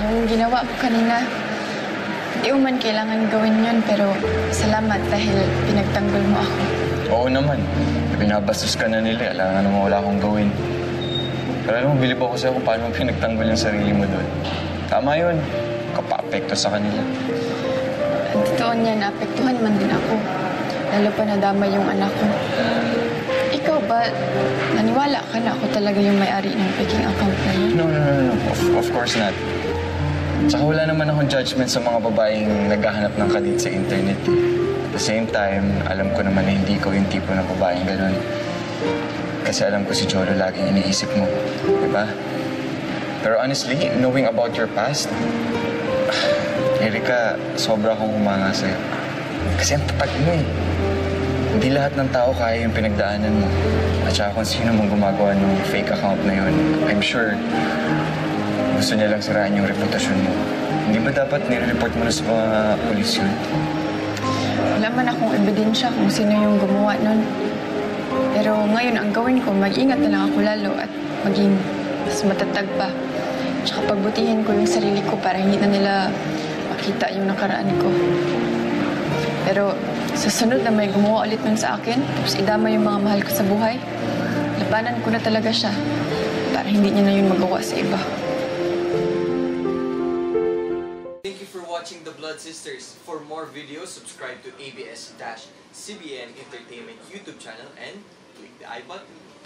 Yung ginawa mo kanina, hindi mo man kailangan gawin yun, pero salamat dahil pinagtanggol mo ako. Oo naman. Binabastos ka na nila. Alam nga naman wala akong gawin. Pero alam mo, bilib ako sa'yo kung paano mo pinagtanggol yung sarili mo doon. Tama yun. Kapapekto sa kanila. Ang totoo niya, naapektuhan man din ako. Lalo pa nadama yung anak ko. Ikaw ba, naniwala ka na ako talaga yung may-ari ng faking account na yun? No. Of course not. Tsaka wala naman akong judgment sa mga babaeng naghahanap ng kalit sa internet. At the same time, alam ko naman na hindi ko yung tipo ng babaeng ganun. Kasi alam ko si Cholo laging iniisip mo. Diba? Pero honestly, knowing about your past, Erika, sobra akong humanga sa'yo. Kasi ang tatag mo eh. Hindi lahat ng tao kaya yung pinagdaanan mo. At saka kung sino mong gumagawa ng fake account na yun, I'm sure gusto niya lang siraan yung reputasyon mo. Hindi ba dapat nire-report mo na sa mga pulis yun? Wala man akong ebidensya kung sino yung gumawa nun. Pero ngayon, ang gawin ko, mag-ingat na lang ako lalo at maging mas matatag pa. Tsaka pagbutihin ko yung sarili ko para hindi na nila makita yung nakaraan ko. Pero sa sunod na may gumawa ulit nun sa akin, tapos idama yung mga mahal ko sa buhay, labanan ko na talaga siya para hindi niya na yun magawa sa iba. Thank you for watching The Blood Sisters. For more videos, subscribe to ABS-CBN Entertainment YouTube channel and click the I button.